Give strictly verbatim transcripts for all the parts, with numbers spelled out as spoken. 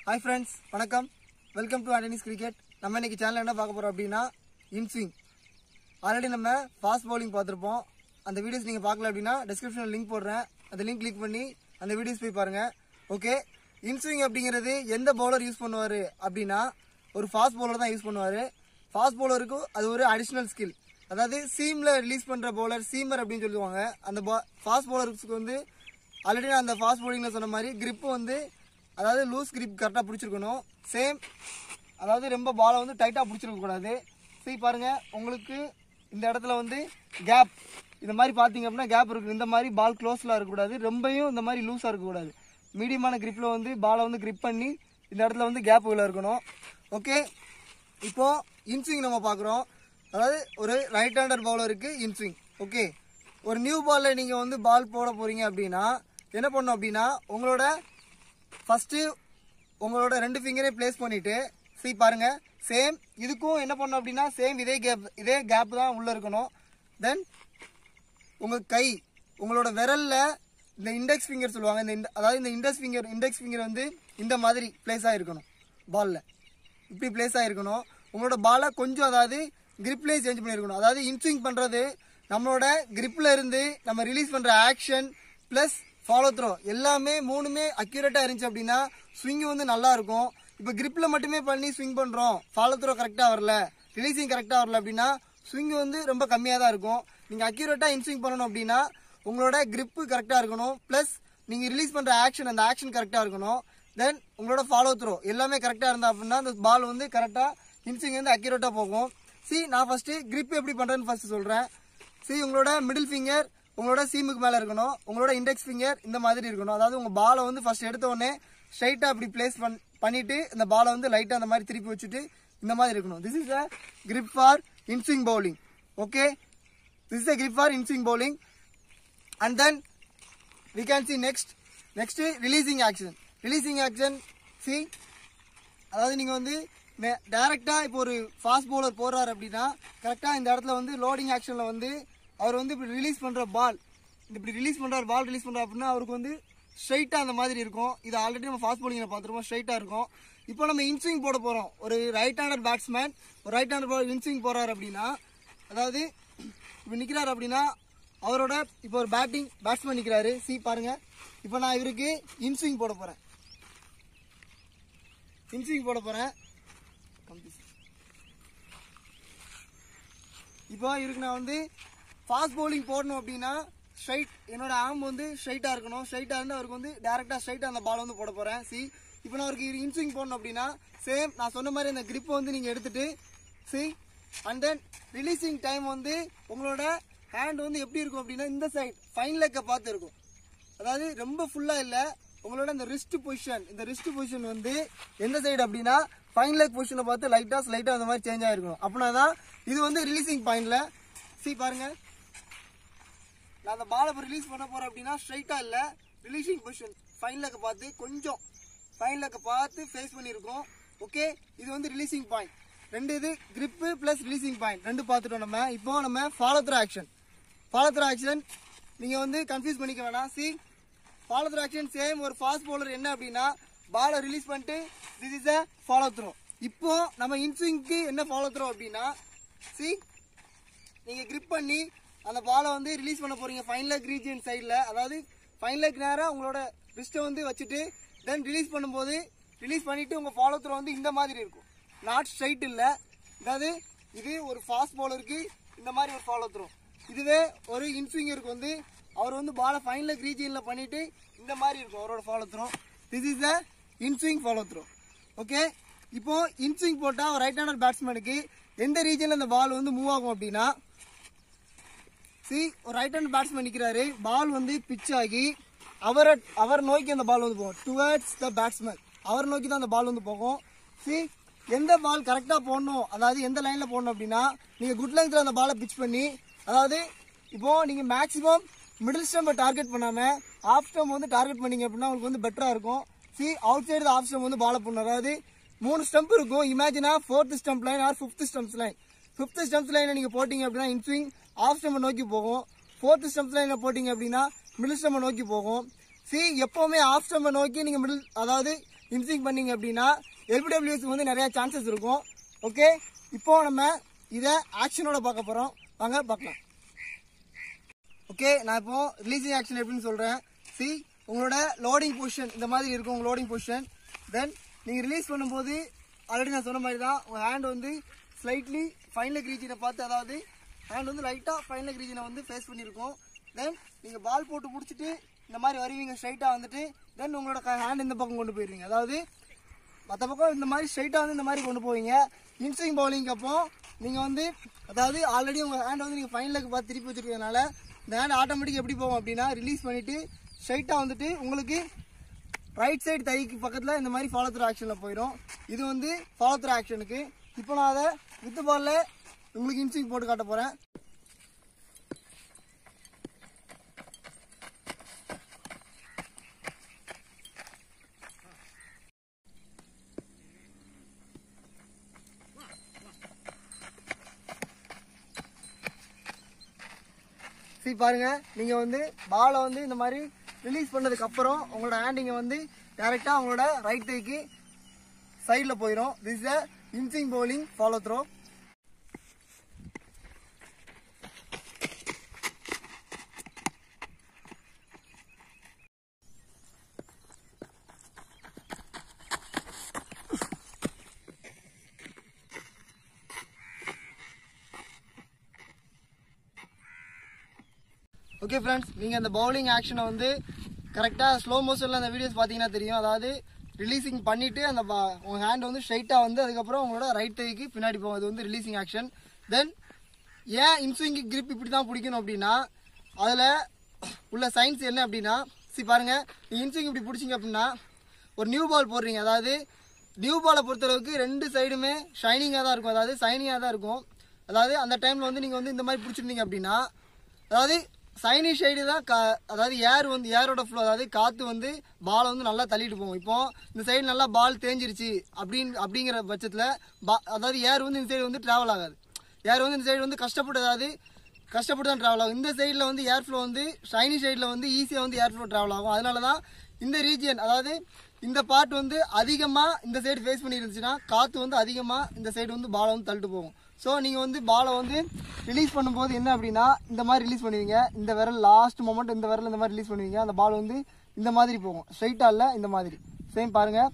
Hi friends, வணக்கம். Welcome to Anthony's Cricket. நம்ம இன்னைக்கு சேனல்ல என்ன பார்க்க போறோம் அப்படினா இன்ஸ்விங். ஆல்ரெடி நம்ம ஃபாஸ்ட் bowling பார்த்திருப்போம். அந்த வீடியோஸ் நீங்க பார்க்கல அப்படினா descriptionல லிங்க் போடுறேன். அந்த லிங்க் கிளிக் பண்ணி அந்த வீடியோஸ் போய் பாருங்க. ஓகே. இன்ஸ்விங் அப்படிங்கிறது எந்த பவுலர் யூஸ் பண்ணுவாரு அப்படினா ஒரு ஃபாஸ்ட் bowler தான் யூஸ் பண்ணுவாரு. ஃபாஸ்ட் bowlerக்கு அது ஒரு அடிஷனல் ஸ்கில். அதாவது சீம்ல ரிலீஸ் பண்ற bowler சீமர் அப்படினு சொல்லுவாங்க. அந்த ஃபாஸ்ட் bowlerக்கு வந்து ஆல்ரெடி நான் அந்த ஃபாஸ்ட் bowlingல சொன்ன மாதிரி grip வந்து அதாவது லூஸ் grip கரெக்டா பிடிச்சிருக்கணும். சேம் அதாவது ரொம்ப பாலை வந்து டைட்டா பிடிச்சிருக்க கூடாது. சரி பாருங்க, உங்களுக்கு இந்த இடத்துல வந்து கேப் இந்த மாதிரி பாத்தீங்க அப்படின்னா கேப் இருக்கு. இந்த மாதிரி பால் க்ளோஸ்ல இருக்க கூடாது, ரொம்பவும் இந்த மாதிரி லூஸா இருக்க கூடாது. மீடியமான gripல வந்து பாலை வந்து grip பண்ணி இந்த இடத்துல வந்து கேப் உள்ள இருக்கணும். ஓகே, இப்போ இன்ஸ்விங் நம்ம பாக்குறோம். அதாவது ஒரு ரைட் ஹேண்டர் பவுலருக்கு இன்ஸ்விங். ஓகே, ஒரு நியூ பால்ல நீங்க வந்து பால் போட போறீங்க அப்படின்னா என்ன பண்ணணும் அப்படின்னா உங்களோட ஃபர்ஸ்ட் உங்களோட ரெண்டு ஃபிங்கரை பிளேஸ் பண்ணிட்டு சீ பாருங்க. சேம் இதுக்கும் என்ன பண்ணணும் அப்படின்னா சேம் இதே கேப் இதே கேப் தான் உள்ள இருக்கணும். தென் உங்க கை உங்களோட விரல்ல இந்த இண்டெக்ஸ் ஃபிங்கர் சொல்லுவாங்க, இந்த அதாவது இந்த இண்டெக்ஸ் ஃபிங்கர் இண்டெக்ஸ் ஃபிங்கர் வந்து இந்த மாதிரி பிளேஸ் ஆகிருக்கணும். பால்ல இப்படி பிளேஸ் ஆகிருக்கணும். உங்களோட பாலை கொஞ்சம் அதாவது கிரிப்லேயே சேஞ்ச் பண்ணியிருக்கணும். அதாவது இன்ஸ்விங் பண்றது நம்மளோட கிரிப்ல இருந்து நம்ம ரிலீஸ் பண்ற ஆக்ஷன் பிளஸ் ஃபாலோ த்ரோ எல்லாமே மூணுமே அக்யூரேட்டா இருந்துச்சு அப்படின்னா ஸ்விங் வந்து நல்லா இருக்கும். இப்போ கிரிப்ல மட்டுமே பண்ணி ஸ்விங் பண்றோம், ஃபாலோ த்ரோ கரெக்டா வரல, ரிலீசிங் கரெக்டா வரல அப்படின்னா ஸ்விங் வந்து ரொம்ப கம்மியா தான் இருக்கும். நீங்க அக்யூரேட்டா இன்ஸ்விங் பண்ணணும் அப்படின்னா உங்களோட கிரிப் கரெக்டா இருக்கணும், பிளஸ் நீங்க ரிலீஸ் பண்ற ஆக்ஷன் அந்த ஆக்ஷன் கரெக்டா இருக்கணும். தென் உங்களோட ஃபாலோ த்ரோ எல்லாமே கரெக்டா இருந்தா அப்படின்னா அந்த பால் வந்து கரெக்டா இன்ஸ்விங் வந்து அக்யூரேட்டா போகும். சி நான் ஃபர்ஸ்ட் கிரிப் எப்படி பண்றேன்னு ஃபர்ஸ்ட் சொல்றேன். சி உங்களோட மிடில் ஃபிங்கர் உங்களோட சீமுக்கு மேல இருக்கணும், உங்களோட இண்டெக்ஸ் ஃபிங்கர் இந்த மாதிரி இருக்கணும். அதாவது உங்க பாலை வந்து ஃபர்ஸ்ட் எடுத்த உடனே ஸ்ட்ரைட்டா அப்படி பிளேஸ் பண்ணிட்டு இந்த பாலை வந்து லைட்டா அந்த மாதிரி திருப்பி வச்சுட்டு இந்த மாதிரி இருக்கணும். This is a grip for in-swing bowling. Okay, this is a grip for in-swing bowling. And then we can see next next releasing action. Releasing action, see அதாவது நீங்க வந்து டைரக்டா இப்போ ஒரு ஃபாஸ்ட் பவுலர் போறாரு அப்படின்னா கரெக்டா இந்த இடத்துல வந்து லோடிங் ஆக்ஷன்ல வந்து அவர் வந்து இப்படி ரிலீஸ் பண்ற பால் இப்படி ரிலீஸ் பண்றாரு பால் ரிலீஸ் பண்றாரு அப்படின்னா அவருக்கு வந்து ஸ்ட்ரைட்டா அந்த மாதிரி இருக்கும். இது ஆல்ரெடி நம்ம ஃபாஸ்ட் பவுலிங்ல பார்த்துருப்போம், ஸ்ட்ரைட்டா இருக்கும். இப்போ நம்ம இன்ஸ்விங் போட போறோம். ஒரு ரைட் ஹேண்டர் பேட்ஸ்மேன் ஒரு ரைட் ஹேண்டர் பால் இன்ஸ்விங் போறாரு அப்படின்னா அதாவது இப்போ நிக்கிறாரு அப்படின்னா அவரோட இப்போ ஒரு பேட்டிங் பேட்ஸ்மேன் நிக்கிறாரு. சி பாருங்க, இப்போ நான் இவருக்கு இன்ஸ்விங் போட போறேன் இன்ஸ்விங் போட போறேன் இப்போ இவருக்கு நான் வந்து ஃபாஸ்ட் பவுலிங் போடணும் அப்படின்னா ஸ்ட்ரைட் என்னோட ஆர்ம் வந்து ஸ்ட்ரைட்டா இருக்கணும். ஸ்ட்ரைட்டா இருந்து அவருக்கு வந்து டைரக்டா ஸ்ட்ரைட்டா அந்த பால் வந்து போட போறேன். சி இப்போ நான் அவருக்கு இன்ஸ்விங் போடணும் அப்படின்னா சேம் நான் சொன்ன மாதிரி அந்த கிரிப் வந்து நீங்க எடுத்துட்டு see and then releasing time வந்து உங்களோட ஹேண்ட் வந்து எப்படி இருக்கும் அப்படின்னா இந்த சைட் ஃபைன் லெக்க பார்த்து இருக்கும். அதாவது ரொம்ப ஃபுல்லா இல்ல, உங்களோட இந்த ரிஸ்ட் பொசிஷன் இந்த ரிஸ்ட் பொசிஷன் வந்து எந்த சைடு அப்படின்னா ஃபைன் லெக் பொசிஷனை பார்த்து லைட்டா ஸ்லைட்டா அந்த மாதிரி சேஞ்ச் ஆயிருக்கும். அப்படின்னா தான் இது வந்து ரிலீசிங் பாயிண்ட்ல. சி பாருங்க, நான் அந்த பாலை ரிலீஸ் பண்ண போறேன் அப்படின்னா ஸ்ட்ரைட்டா இல்ல, ரிலீசிங் பொசிஷன் ஃபைன் லெக்க பார்த்து கொஞ்சம் ஃபைன் லெக்க பார்த்து ஃபேஸ் பண்ணிருக்கோம். ஓகே, இது வந்து ரிலீசிங் பாயிண்ட். ரெண்டு இது கிரிப் பிளஸ் ரிலீசிங் பாயிண்ட் ரெண்டு பார்த்துட்டோம். நம்ம இப்போ நம்ம follow through action follow through action நீங்க வந்து கன்ஃபியூஸ் பண்ணிக்க வேணாம். See follow through action same ஒரு ஃபாஸ்ட் பவுலர் என்ன அப்படின்னா பாலை ரிலீஸ் பண்ணிட்டு this is a follow through. இப்போ நம்ம இன்ஸ்விங்க்கு என்ன ஃபாலோ த்ரோ அப்படின்னா சி நீங்க கிரிப் பண்ணி அந்த பாலை வந்து ரிலீஸ் பண்ண போறீங்க ஃபைன் லெக் ரீஜியன் சைடில். அதாவது ஃபைன் லெக் நேரம் உங்களோட ரிஸ்ட்டை வந்து வச்சுட்டு தென் ரிலீஸ் பண்ணும்போது ரிலீஸ் பண்ணிட்டு உங்க ஃபாலோ த்ரோ வந்து இந்த மாதிரி இருக்கும், நாட் ஸ்ட்ரைட் இல்ல. அதாவது இது ஒரு ஃபாஸ்ட் பவுலருக்கு இந்த மாதிரி ஒரு ஃபாலோ த்ரோ. இதுவே ஒரு இன்ஸ்விங்கருக்கு வந்து அவர் வந்து பாலை ஃபைன் லெக் ரீஜியன்ல பண்ணிட்டு இந்த மாதிரி இருக்கும் அவரோட follow through. This is a inswing follow through. Okay, இப்போ இன்ஸ்விங் போட்டா ரைட் ஹேண்டர் பேட்ஸ்மேனுக்கு எந்த ரீஜன்ல அந்த பால் வந்து மூவ் ஆகும் அப்படின்னா சி ஒரு ரைட் ஹேண்ட் பேட்ஸ்மேன் நிக்கிறாரு, பால் வந்து பிச் ஆகி அவரை அவர் நோக்கி அந்த பால் வந்து போகும், டுவர்ட்ஸ் த பேட்ஸ்மேன் அவர் நோக்கி தான் அந்த பால் வந்து போகும். சி எந்த பால் கரெக்டா போடணும், அதாவது எந்த லைன்ல போடணும் அப்படின்னா நீங்க குட் லெங்த்ல அந்த பாலை பிச் பண்ணி அதாவது இப்போ நீங்க மேக்ஸிமம் மிடில் ஸ்டம்பை டார்கெட் பண்ணாம ஆஃப் ஸ்டம்ப் வந்து டார்கெட் பண்ணீங்க அப்படின்னா உங்களுக்கு வந்து பெட்டரா இருக்கும். See outside off stump வந்து பால் பண்ணணும். அதாவது மூணு ஸ்டம்ப் இருக்கும், இமேஜினா fourth stump line or fifth stump line. Fifth stump லைனை நீங்க போட்டீங்க அப்படின்னா இன்ஸ்விங் ஆஃப் ஸ்டம்பை நோக்கி போகும். ஃபோர்த் ஸ்டம்ப் லைனை போட்டீங்க அப்படின்னா மிடில் ஸ்டம்பை நோக்கி போகும். சி எப்பவுமே ஆஃப் ஸ்டம்பை நோக்கி நீங்க மிடில் அதாவது இன்ஸ்விங் பண்ணீங்க அப்படின்னா எல்பிடபிள்யூஎஸ் வந்து நிறைய சான்சஸ் இருக்கும். ஓகே, இப்போ நம்ம இதை ஆக்ஷனோட பார்க்க போகிறோம். வாங்க பார்க்கலாம். ஓகே, நான் இப்போ ரிலீசிங் ஆக்ஷன் எப்படின்னு சொல்கிறேன். சி, உங்களோட லோடிங் பொசிஷன் இந்த மாதிரி இருக்கும். உங்கள் லோடிங் பொசிஷன் தென் நீங்கள் ரிலீஸ் பண்ணும்போது ஆல்ரெடி நான் சொன்ன மாதிரி தான் உங்கள் ஹேண்ட் வந்து ஸ்லைட்லி ஃபைனல் ரீஜனை பார்த்து, அதாவது ஹேண்ட் வந்து லைட்டாக ஃபைனல் ரீஜனை வந்து ஃபேஸ் பண்ணியிருக்கோம். தென் நீங்கள் பால் போட்டு பிடிச்சிட்டு இந்த மாதிரி வருவீங்க ஸ்ட்ரைட்டாக வந்துட்டு. தென் உங்களோட ஹேண்ட் இந்த பக்கம் கொண்டு போயிடுவீங்க. அதாவது மற்ற பக்கம் இந்த மாதிரி ஸ்ட்ரைட்டாக வந்து இந்த மாதிரி கொண்டு போவீங்க. இன்ஸ்விங் பவுலிங் அப்போ நீங்கள் வந்து அதாவது ஆல்ரெடி உங்கள் ஹேண்ட் வந்து நீங்கள் ஃபைனலுக்கு பார்த்து திருப்பி வச்சுருக்கனால இந்த ஹேண்ட் ஆட்டோமேட்டிக் எப்படி போகும் அப்படின்னா ரிலீஸ் பண்ணிவிட்டு ஸ்ட்ரைட்டாக வந்துட்டு உங்களுக்கு ரைட் சைடு தைக்கு பக்கத்தில் இந்த மாதிரி ஃபாலோ த்ரூ ஆக்ஷனில் போயிடும். இது வந்து ஃபாலோ த்ரூ ஆக்ஷனுக்கு. இப்போ நான் அதை வித்து பாலில் உங்களுக்கு இன்ஸ்விங் போட்டு காட்ட போகிறேன். சரி பாருங்க, நீங்கள் வந்து பாலை வந்து இந்த மாதிரி ரிலீஸ் பண்ணதுக்கு அப்புறம் உங்களோட ஹேண்டிங்கை வந்து டைரெக்டாக உங்களோட ரைட் தைக்கு சைடில் போயிடும். This is a inswing bowling follow through. Okay friends, நீங்கள் அந்த பவுலிங் ஆக்ஷனை வந்து கரெக்டாக ஸ்லோ மோஷனில் அந்த வீடியோஸ் பார்த்தீங்கன்னா தெரியும். அதாவது ரிலீசிங் பண்ணிவிட்டு அந்த உங்கள் ஹேண்ட் வந்து ஸ்ட்ரைட்டாக வந்து அதுக்கப்புறம் உங்களோட ரைட் தைக்கு பின்னாடி போகும். அது வந்து ரிலீசிங் ஆக்ஷன். தென் ஏன் இன்ஸ்விங்கு கிரிப் இப்படி தான் பிடிக்கணும் அப்படின்னா அதில் உள்ள சயின்ஸ் என்ன அப்படின்னா, சரி பாருங்கள், நீங்கள் இன்ஸ்விங் இப்படி பிடிச்சிங்க அப்படின்னா ஒரு நியூ பால் போடுறீங்க. அதாவது நியூ பாலை பொறுத்தளவுக்கு ரெண்டு சைடுமே ஷைனிங்காக தான் இருக்கும். அதாவது சைனிங்காக தான் இருக்கும். அதாவது அந்த டைமில் வந்து நீங்கள் வந்து இந்த மாதிரி பிடிச்சிருந்தீங்க அப்படின்னா அதாவது சைனி ஷைடு தான் கா அதாவது ஏர் வந்து ஏரோட ஃப்ளோ, அதாவது காற்று வந்து பாலை வந்து நல்லா தள்ளிட்டு போகும். இப்போ இந்த சைடு நல்லா பால் தேஞ்சிருச்சு அப்படின்னு அப்படிங்கிற பட்சத்தில் பா அதாவது ஏர் வந்து இந்த சைடு வந்து ட்ராவல் ஆகாது. ஏர் வந்து இந்த சைடு வந்து கஷ்டப்பட்டு அதாவது கஷ்டப்பட்டு தான் ட்ராவல் ஆகும். இந்த சைடில் வந்து ஏர் ஃப்ளோ வந்து ஷைனி சைடில் வந்து ஈஸியாக வந்து ஏர் ஃப்ளோ ட்ராவல் ஆகும். அதனால தான் இந்த ரீஜியன் அதாவது இந்த பார்ட் வந்து அதிகமாக இந்த சைடு ஃபேஸ் பண்ணி இருந்துச்சுன்னா காற்று வந்து அதிகமாக இந்த சைடு வந்து பாலை வந்து தள்ளிட்டு போகும். ஸோ நீங்கள் வந்து பாலை வந்து ரிலீஸ் பண்ணும்போது என்ன அப்படின்னா இந்த மாதிரி ரிலீஸ் பண்ணுவீங்க. இந்த விரல் லாஸ்ட் மொமெண்ட் இந்த விரல் இந்த மாதிரி ரிலீஸ் பண்ணுவீங்க. அந்த பால் வந்து இந்த மாதிரி போகும், ஸ்ட்ரைட்டாக இல்லை இந்த மாதிரி. சேம் பாருங்கள்,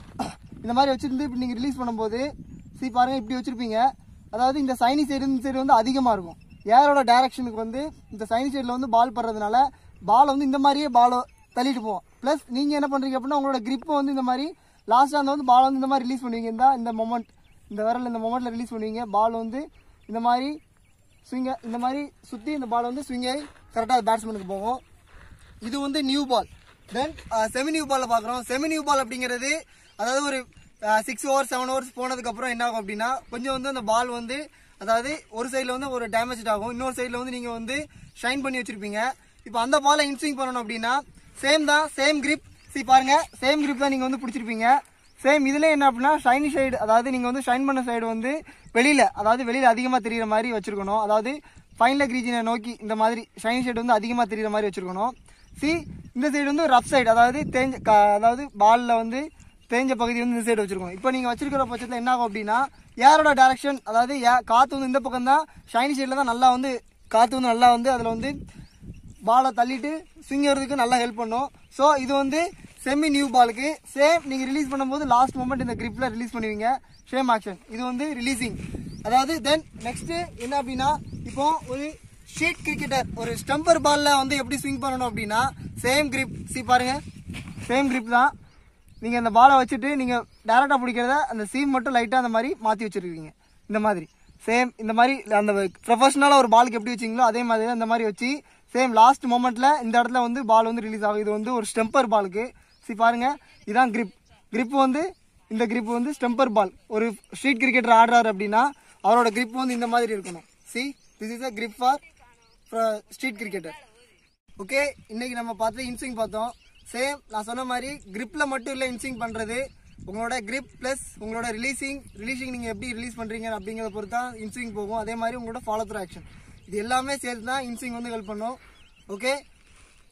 இந்த மாதிரி வச்சுருந்து இப்படி நீங்கள் ரிலீஸ் பண்ணும்போது சரி பாருங்கள் இப்படி வச்சுருப்பீங்க. அதாவது இந்த சைனி சைடு இந்த சைடு வந்து அதிகமாக இருக்கும். ஏரோட டைரக்ஷனுக்கு வந்து இந்த சைனி சைடில் வந்து பால் படுறதுனால பால் வந்து இந்த மாதிரியே பாலை தள்ளிட்டு போவோம். ப்ளஸ் நீங்கள் என்ன பண்ணுறீங்க அப்படின்னா உங்களோட கிரிப்பை வந்து இந்த மாதிரி லாஸ்ட்டாக அந்த வந்து பால் வந்து இந்த மாதிரி ரிலீஸ் பண்ணுவீங்க. இந்த இந்த மொமெண்ட் இந்த விரல் இந்த மொமெண்ட்டில் ரிலீஸ் பண்ணுவீங்க. பால் வந்து இந்த மாதிரி ஸ்விங்க இந்த மாதிரி சுற்றி இந்த பால் வந்து ஸ்விங் ஆகி கரெக்டாக பேட்ஸ்மேனுக்கு போகும். இது வந்து new ball. Then semi new பாலில் பார்க்குறோம். செமி நியூ பால் அப்படிங்கிறது அதாவது ஒரு சிக்ஸ் ஓவர்ஸ் செவன் ஓவர்ஸ் போனதுக்கப்புறம் என்ன ஆகும் அப்படின்னா கொஞ்சம் வந்து அந்த பால் வந்து அதாவது ஒரு சைடில் வந்து ஒரு டேமேஜ் ஆகும், இன்னொரு சைடில் வந்து நீங்கள் வந்து ஷைன் பண்ணி வச்சுருப்பீங்க. இப்போ அந்த பாலை இன்ஸ்விங் பண்ணணும் அப்படின்னா சேம் தான், சேம் கிரிப். சரி பாருங்கள், சேம் கிரிப் தான் நீங்கள் வந்து பிடிச்சிருப்பீங்க. சேம் இதில் என்ன அப்படின்னா ஷைனி சைடு, அதாவது நீங்கள் வந்து ஷைன் பண்ண சைடு வந்து வெளியில் அதாவது வெளியில் அதிகமாக தெரிகிற மாதிரி வச்சுருக்கணும். அதாவது ஃபைன் லெக் ரீஜனை நோக்கி இந்த மாதிரி ஷைனி சைடு வந்து அதிகமாக தெரிகிற மாதிரி வச்சுருக்கணும். சி, இந்த சைடு வந்து ரஃப் சைடு, அதாவது தேஞ்ச அதாவது பாலில் வந்து தேஞ்ச பகுதி வந்து இந்த சைடு வச்சுருக்கணும். இப்போ நீங்கள் வச்சிருக்கிற பட்சத்தில் என்ன ஆகும் அப்படின்னா ஏரோட டைரக்ஷன், அதாவது ஏ காற்று வந்து இந்த பக்கம் தான், ஷைனி சைடில் தான் நல்லா வந்து காற்று வந்து நல்லா வந்து அதில் வந்து பாலை தள்ளிட்டு ஸ்விங் ஏறதுக்கு நல்லா ஹெல்ப் பண்ணும். ஸோ இது வந்து செமி நியூ பாலுக்கு. சேம் நீங்கள் ரிலீஸ் பண்ணும்போது லாஸ்ட் மொமெண்ட் இந்த கிரிப்பில் ரிலீஸ் பண்ணுவீங்க. Same action. இது வந்து ரிலீசிங். அதாவது தென் நெக்ஸ்ட்டு என்ன அப்படின்னா இப்போ ஒரு ஷீட் கிரிக்கெட்டர் ஒரு ஸ்டம்பர் பாலில் வந்து எப்படி ஸ்விங் பண்ணணும் அப்படின்னா சேம் கிரிப். சி பாருங்கள், சேம் கிரிப் தான். நீங்கள் அந்த பாலை வச்சுட்டு நீங்கள் டேரெக்டாக பிடிக்கிறத அந்த சீம் மட்டும் லைட்டாக அந்த மாதிரி மாற்றி வச்சுருக்கீங்க. இந்த மாதிரி சேம் இந்த மாதிரி அந்த ப்ரொஃபஷனலாக ஒரு பாலுக்கு எப்படி வச்சிங்களோ அதே மாதிரி தான் இந்த மாதிரி வச்சு சேம் லாஸ்ட் மொமெண்ட்டில் இந்த இடத்துல வந்து பால் வந்து ரிலீஸ் ஆகும். இது வந்து ஒரு ஸ்டெம்பர் பாலுக்கு. சரி பாருங்கள், இதுதான் கிரிப். கிரிப் வந்து இந்த கிரிப் வந்து ஸ்டெம்பர் பால். ஒரு ஸ்ட்ரீட் கிரிக்கெட்டர் ஆடுறாரு அப்படின்னா அவரோட கிரிப் வந்து இந்த மாதிரி இருக்கணும். See, this is a grip for street cricketer. Okay, இன்னைக்கு நம்ம பார்த்து இன்ஸ்விங் பார்த்தோம். சேம் நான் சொன்ன மாதிரி கிரிப்பில் மட்டும் இல்லை இன்ஸ்விங் பண்ணுறது, உங்களோட கிரிப் ப்ளஸ் உங்களோட ரிலீசிங் ரிலீசிங் நீங்கள் எப்படி ரிலீஸ் பண்ணுறீங்க அப்படிங்கிறத பொறுத்து தான் இன்ஸ்விங் போகும். அதே மாதிரி உங்களோட ஃபாலோ த்ரூ ஆக்ஷன், இது எல்லாமே சேர்த்து தான் இன்ஸ்விங் வந்து ஹெல்ப் பண்ணும். ஓகே,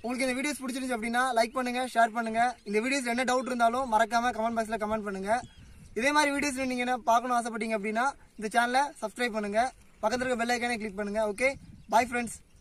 உங்களுக்கு இந்த வீடியோஸ் பிடிச்சிருந்துச்சு அப்படின்னா லைக் பண்ணுங்க, ஷேர் பண்ணுங்க. இந்த வீடியோஸ் என்ன டவுட் இருந்தாலும் மறக்காம கமெண்ட் பாக்ஸ்ல கமெண்ட் பண்ணுங்க. இதே மாதிரி வீடியோஸ் நீங்க என்ன பார்க்கணும் ஆசைப்பட்டீங்க அப்படின்னா இந்த சேனலை சப்ஸ்கிரைப் பண்ணுங்க, பக்கத்துல இருக்க பெல் ஐகானை கிளிக் பண்ணுங்க. Okay, bye friends.